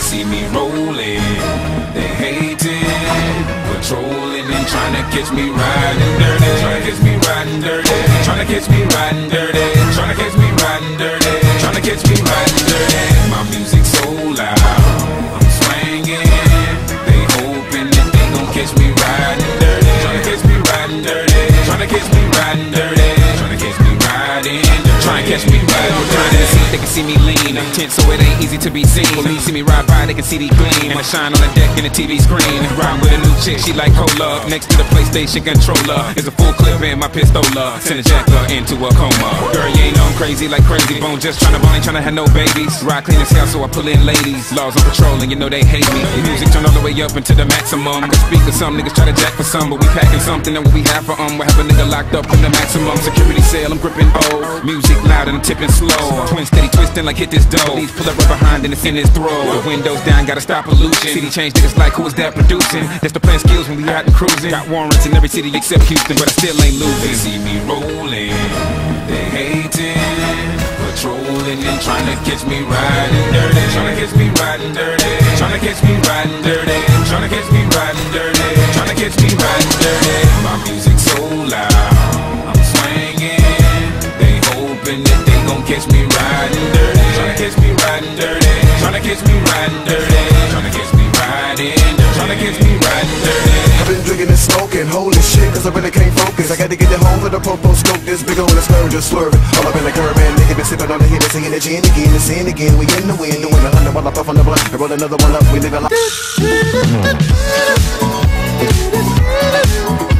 see me rolling, they hating, patrolling and trying to catch me riding dirty, trying to catch me riding dirty, trying to catch me riding dirty, trying to catch me riding dirty, trying to catch me riding dirty. My music's so loud, I'm swinging, they hoping that they gon' catch me riding dirty, trying to catch me riding dirty, trying to catch me riding dirty, trying to catch me riding dirty, trying to catch me riding dirty. They can see me lean, I'm tense so it ain't easy to be seen. When you see me ride by, they can see the gleam. I shine on the deck in the TV screen. Ride with a new chick, she like cola. Next to the PlayStation controller is a full clip in my pistola. Send a jacker into a coma. Girl, you ain't know I'm crazy like Crazy Bone. Just tryna bone, ain't tryna have no babies. Ride clean as hell, so I pull in ladies. Laws on patrol, and you know they hate me. The music turned all the way up into the maximum. I can speak to some niggas try to jack for some, but we packing something that we have for We have a nigga locked up in the maximum security cell. I'm gripping old music loud and I'm tipping slow. Twin steady twisting like hit this dough. Police pull up right behind and it's in his throat. The windows down, gotta stop pollution. City change niggas like who is that producing? That's the plan skills when we out and cruising. Got warrants in every city except Houston, but I still ain't losing. They see me rolling, they hating, patrolling and trying to catch me riding dirty, trying to catch me riding dirty, trying to catch me riding dirty, trying to catch me riding dirty, trying to catch me riding dirty. My music's so loud, I'm swinging, they hoping that they gon' catch me riding dirty, trying to catch me riding dirty, trying to catch me riding dirty, trying to catch me riding dirty, trying to catch me riding dirty. I've been drinking and smoking, holy shit, cause I really can't focus. I got to get it home for the popo scope, this big on the slur, just swerving. All up in the curb, and nigga been sipping on the hit and singing the gin again and sin again. We in the wind, doing 100 while I puff on the blunt and roll another one up, we live a life.